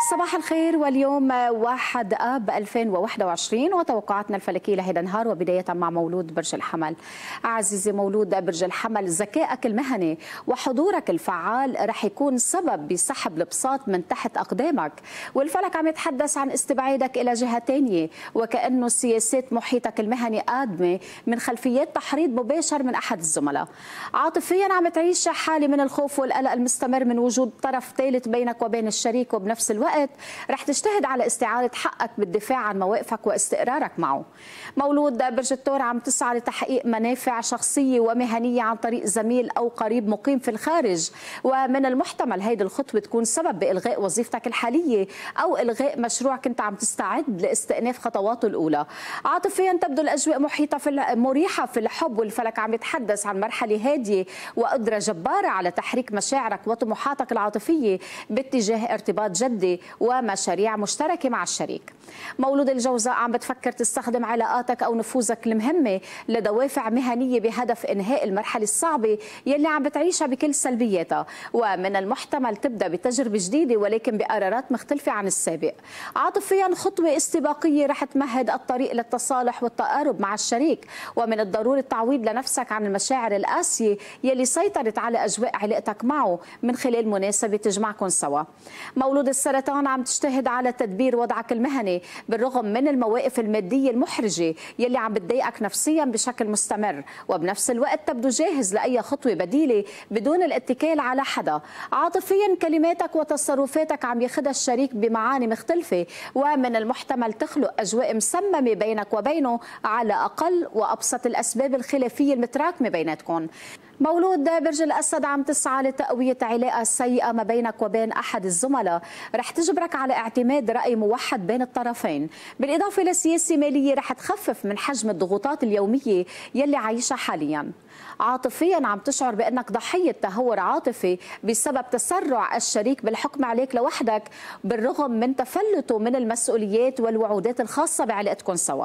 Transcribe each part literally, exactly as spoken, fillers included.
صباح الخير، واليوم واحد آب ألفين وواحد وعشرين وتوقعاتنا الفلكية لهذا النهار، وبداية مع مولود برج الحمل. عزيزي مولود برج الحمل، ذكائك المهني وحضورك الفعال رح يكون سبب بسحب البساط من تحت أقدامك، والفلك عم يتحدث عن استبعادك إلى جهة تانية، وكأنه سياسات محيطك المهني قادمة من خلفيات تحريض مباشر من أحد الزملاء. عاطفيا عم تعيش حالة من الخوف والقلق المستمر من وجود طرف ثالث بينك وبين الشريك، وبنفس الوقت رح تجتهد على استعادة حقك بالدفاع عن مواقفك واستقرارك معه. مولود برج الثور عم تسعى لتحقيق منافع شخصية ومهنية عن طريق زميل أو قريب مقيم في الخارج، ومن المحتمل هيدي الخطوة تكون سبب بإلغاء وظيفتك الحالية أو إلغاء مشروع كنت عم تستعد لاستئناف خطواته الأولى. عاطفيا تبدو الأجواء محيطة في مريحة في الحب، والفلك عم يتحدث عن مرحلة هادية وقدرة جبارة على تحريك مشاعرك وطموحاتك العاطفية باتجاه ارتباط جدي ومشاريع مشتركة مع الشريك. مولود الجوزاء عم بتفكر تستخدم علاقاتك أو نفوذك المهمة لدوافع مهنية بهدف إنهاء المرحلة الصعبة يلي عم بتعيشها بكل سلبياتها، ومن المحتمل تبدأ بتجربة جديدة ولكن بقرارات مختلفة عن السابق. عاطفيا خطوة استباقية رح تمهد الطريق للتصالح والتقارب مع الشريك، ومن الضروري التعويض لنفسك عن المشاعر القاسية يلي سيطرت على أجواء علاقتك معه من خلال مناسبة تجمعكم سوا. مولود السرطان عم تجتهد على تدبير وضعك المهني بالرغم من المواقف المادية المحرجة يلي عم بتضايقك نفسيا بشكل مستمر، وبنفس الوقت تبدو جاهز لأي خطوة بديلة بدون الاتكال على حدا. عاطفيا كلماتك وتصرفاتك عم ياخدها الشريك بمعاني مختلفة، ومن المحتمل تخلق أجواء مسممة بينك وبينه على أقل وأبسط الأسباب الخلافية المتراكمة بيناتكم. مولود برج الأسد عم تسعى لتقوية علاقة سيئة ما بينك وبين أحد الزملاء رح تجبرك على اعتماد رأي موحد بين الطرفين، بالإضافة لسياسة مالية رح تخفف من حجم الضغوطات اليومية يلي عايشها حاليا. عاطفيا عم تشعر بأنك ضحية تهور عاطفي بسبب تسرع الشريك بالحكم عليك لوحدك بالرغم من تفلته من المسؤوليات والوعودات الخاصة بعلاقتكم سوا.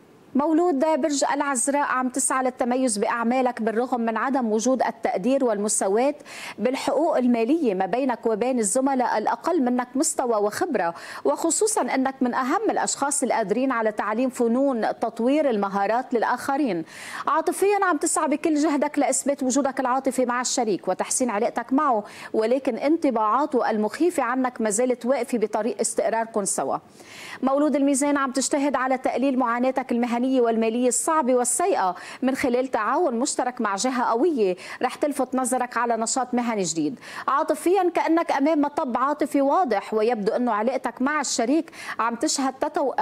مولود برج العذراء عم تسعى للتميز بأعمالك بالرغم من عدم وجود التقدير والمساواة بالحقوق المالية ما بينك وبين الزملاء الأقل منك مستوى وخبرة، وخصوصا أنك من أهم الأشخاص القادرين على تعليم فنون تطوير المهارات للآخرين. عاطفيا عم تسعى بكل جهدك لإثبات وجودك العاطفي مع الشريك وتحسين علاقتك معه، ولكن انطباعاته المخيفة عنك ما زالت واقفة بطريق استقراركم سوا. مولود الميزان عم تجتهد على تقليل معاناتك المهنية والمالية الصعبة والسيئة من خلال تعاون مشترك مع جهة قوية رح تلفت نظرك على نشاط مهني جديد. عاطفيا كأنك أمام مطب عاطفي واضح، ويبدو أنه علاقتك مع الشريك عم تشهد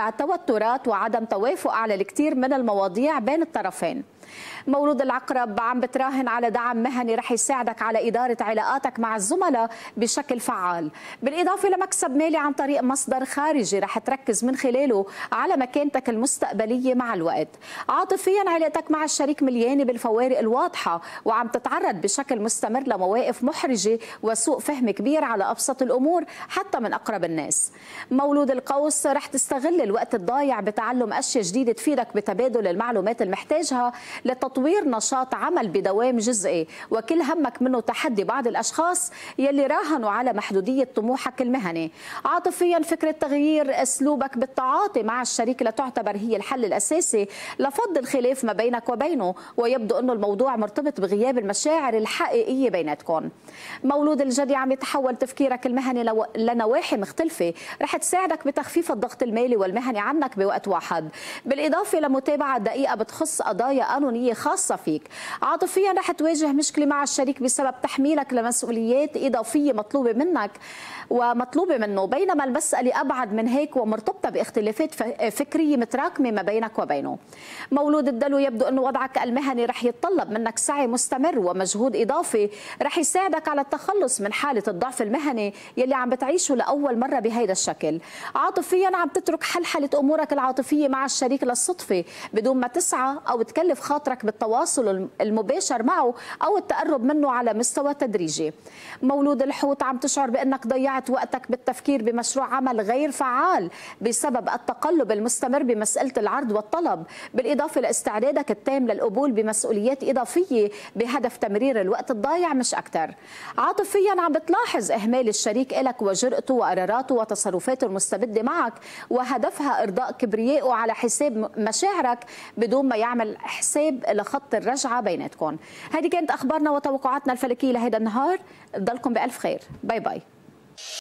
توترات وعدم توافق على الكثير من المواضيع بين الطرفين. مولود العقرب عم بتراهن على دعم مهني رح يساعدك على إدارة علاقاتك مع الزملاء بشكل فعال، بالإضافة لمكسب مالي عن طريق مصدر خارجي رح تركز من خلاله على مكانتك المستقبلية مع الوقت. عاطفيا علاقتك مع الشريك مليانة بالفوارق الواضحة، وعم تتعرض بشكل مستمر لمواقف محرجة وسوء فهم كبير على أبسط الأمور حتى من أقرب الناس. مولود القوس رح تستغل الوقت الضايع بتعلم أشياء جديدة تفيدك بتبادل المعلومات المحتاجها لتطوير نشاط عمل بدوام جزئي، وكل همك منه تحدي بعض الأشخاص يلي راهنوا على محدودية طموحك المهني. عاطفيا فكرة تغيير أسلوبك بالتعاطي مع الشريك لتعتبر هي الحل الأساسي لفض الخلاف ما بينك وبينه، ويبدو أنه الموضوع مرتبط بغياب المشاعر الحقيقية بيناتكم. مولود الجدي عم يتحول تفكيرك المهني لنواحي مختلفة رح تساعدك بتخفيف الضغط المالي والمهني عنك بوقت واحد، بالإضافة لمتابعة دقيقة بتخص قضايا قانونية خاصة فيك. عاطفيا رح تواجه مشكلة مع الشريك بسبب تحميلك لمسؤوليات إضافية مطلوبة منك ومطلوبة منه، بينما المسألة أبعد من هيك ومرتبطة باختلافات فكرية متراكمة ما بينك وبينه. مولود الدلو يبدو أنه وضعك المهني رح يتطلب منك سعي مستمر ومجهود إضافي رح يساعدك على التخلص من حالة الضعف المهني يلي عم بتعيشه لأول مرة بهيدا الشكل. عاطفيا عم تترك حلحلة أمورك العاطفية مع الشريك للصدفة بدون ما تسعى أو تكلف خاطرك بالتواصل المباشر معه أو التقرب منه على مستوى تدريجي. مولود الحوت عم تشعر بأنك ضيعت وقتك بالتفكير بمشروع عمل غير فعال بسبب التقلب المستمر بمسألة العرض والطلب الطلب، بالإضافة لاستعدادك التام للقبول بمسؤوليات إضافية بهدف تمرير الوقت الضايع مش أكثر. عاطفيا عم بتلاحظ إهمال الشريك إلك وجرأته وقراراته وتصرفاته المستبدة معك وهدفها إرضاء كبريائه على حساب مشاعرك بدون ما يعمل حساب لخط الرجعة بيناتكم. هذه كانت أخبارنا وتوقعاتنا الفلكية لهذا النهار، ضلكم بألف خير. باي باي.